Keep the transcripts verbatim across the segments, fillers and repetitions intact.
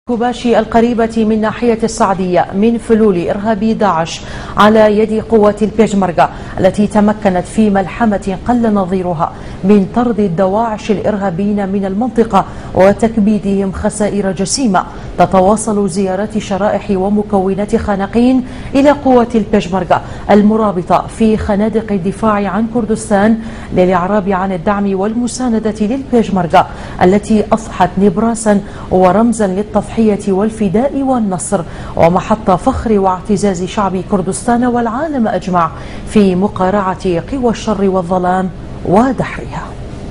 كوباشي القريبة من ناحية السعدية من فلول إرهابي داعش على يد قوات البيشمركة التي تمكنت في ملحمة قل نظيرها من طرد الدواعش الإرهابيين من المنطقة وتكبيدهم خسائر جسيمة. تتواصل زيارات شرائح ومكونات خانقين إلى قوات البيشمركة المرابطة في خنادق الدفاع عن كردستان للإعراب عن الدعم والمساندة للبيشمركة التي أصبحت نبراسا ورمزا للتضحية والفداء والنصر ومحط فخر واعتزاز شعب كردستان والعالم أجمع في مقارعة قوى الشر والظلام ودحرها.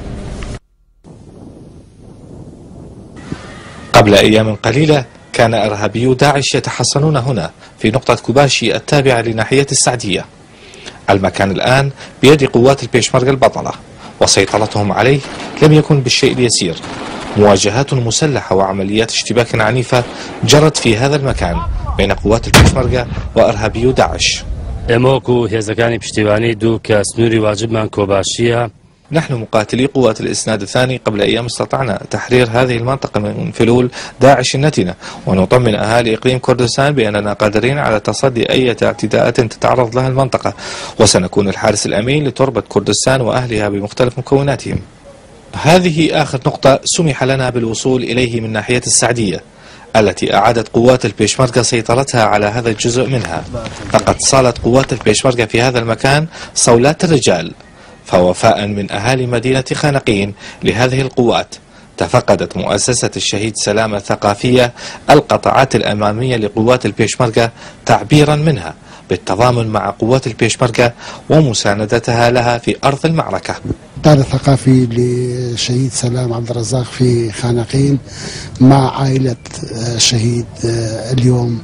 قبل أيام قليلة كان إرهابيو داعش يتحصنون هنا في نقطة كوباشي التابعة لناحية السعدية. المكان الآن بيد قوات البيشمركة البطلة، وسيطرتهم عليه لم يكن بالشيء اليسير. مواجهات مسلحة وعمليات اشتباك عنيفة جرت في هذا المكان بين قوات البيشمركة وإرهابيو داعش. اموكو هزكاني بشتيواني دو كسنوري واجب من كوباشية. نحن مقاتلي قوات الإسناد الثاني قبل أيام استطعنا تحرير هذه المنطقة من فلول داعش النتنة، ونطمن أهالي إقليم كردستان بأننا قادرين على تصدي أي اعتداءات تتعرض لها المنطقة، وسنكون الحارس الأمين لتربة كردستان وأهلها بمختلف مكوناتهم. هذه آخر نقطة سمح لنا بالوصول إليه من ناحية السعدية التي أعادت قوات البيشمركة سيطرتها على هذا الجزء منها. فقد صالت قوات البيشمركة في هذا المكان صولات الرجال، فوفاء من أهالي مدينة خانقين لهذه القوات تفقدت مؤسسة الشهيد سلام الثقافية القطاعات الأمامية لقوات البيشمركة تعبيرا منها بالتضامن مع قوات البيشمركة ومساندتها لها في أرض المعركة. الدار الثقافي لشهيد سلام عبد الرزاق في خانقين مع عائلة الشهيد اليوم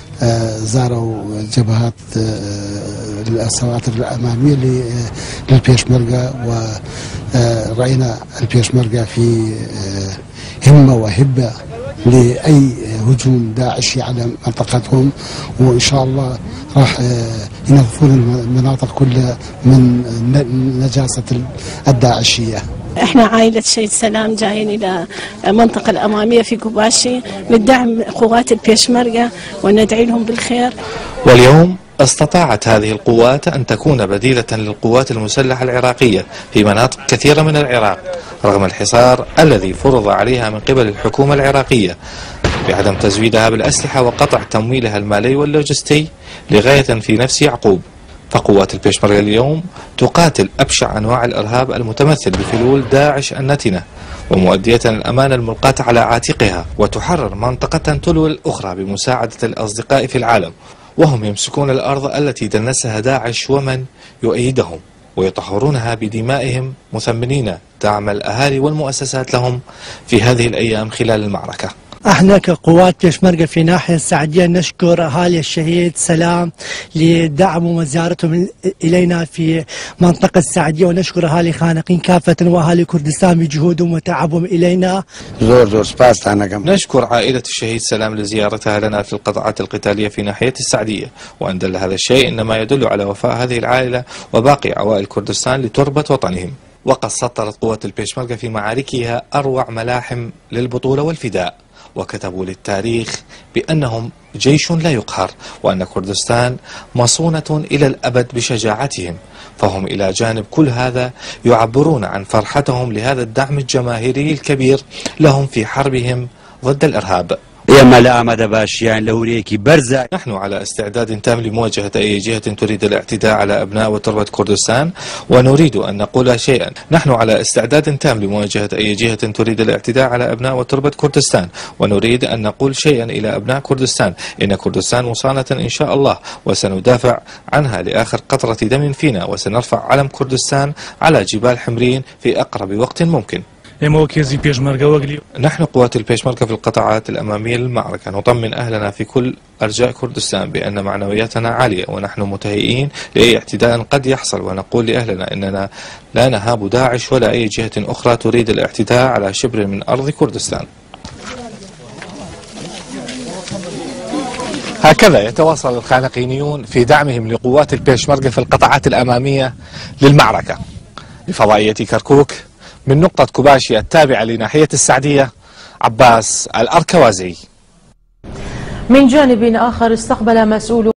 زاروا جبهات السواطر الأمامية للبيشمركة، ورأينا البيشمركة في همة وهبة لأي هجوم داعشي على منطقتهم، وإن شاء الله راح ينظفون المناطق كلها من نجاسة الداعشية. احنا عائلة شهيد سلام جايين الى المنطقة الامامية في كوباشي للدعم قوات البيشمركة وندعي لهم بالخير. واليوم استطاعت هذه القوات أن تكون بديلة للقوات المسلحة العراقية في مناطق كثيرة من العراق رغم الحصار الذي فرض عليها من قبل الحكومة العراقية بعدم تزويدها بالأسلحة وقطع تمويلها المالي واللوجستي لغاية في نفس يعقوب. فقوات البيشمركة اليوم تقاتل أبشع أنواع الإرهاب المتمثل بفلول داعش النتنة ومؤدية الأمانة الملقاة على عاتقها، وتحرر منطقة تلو الأخرى بمساعدة الأصدقاء في العالم، وهم يمسكون الأرض التي دنسها داعش ومن يؤيدهم ويطهرونها بدمائهم مثمنين دعم الأهالي والمؤسسات لهم في هذه الأيام خلال المعركة. احنا كقوات بيشمركة في ناحية السعدية نشكر اهالي الشهيد سلام لدعمهم وزيارتهم الينا في منطقة السعدية، ونشكر اهالي خانقين كافة واهالي كردستان بجهودهم وتعبهم الينا. زور زور سباس. نشكر عائلة الشهيد سلام لزيارتها لنا في القطاعات القتالية في ناحية السعدية، وان دل هذا الشيء انما يدل على وفاء هذه العائلة وباقي عوائل كردستان لتربة وطنهم. وقد سطرت قوات البيشمركة في معاركها اروع ملاحم للبطولة والفداء، وكتبوا للتاريخ بأنهم جيش لا يقهر، وأن كردستان مصونة إلى الأبد بشجاعتهم. فهم إلى جانب كل هذا يعبرون عن فرحتهم لهذا الدعم الجماهيري الكبير لهم في حربهم ضد الإرهاب. نحن على استعداد تام لمواجهة أي جهة تريد الاعتداء على أبناء وتربة كردستان، ونريد أن نقول شيئا. نحن على استعداد تام لمواجهة أي جهة تريد الاعتداء على أبناء وتربة كردستان، ونريد أن نقول شيئا إلى أبناء كردستان. إن كردستان مصانة إن شاء الله، وسندافع عنها لآخر قطرة دم فينا، وسنرفع علم كردستان على جبال حمرين في أقرب وقت ممكن. نحن قوات البيشمركة في القطاعات الأمامية للمعركة نطمن أهلنا في كل أرجاء كردستان بأن معنوياتنا عالية، ونحن متهيئين لأي اعتداء قد يحصل، ونقول لأهلنا أننا لا نهاب داعش ولا أي جهة أخرى تريد الاعتداء على شبر من أرض كردستان. هكذا يتواصل الخانقينيون في دعمهم لقوات البيشمركة في القطاعات الأمامية للمعركة. لفضائية كركوك من نقطة كوباشي التابعة لناحية السعدية، عباس الأركوازي. من جانب آخر استقبل مسؤول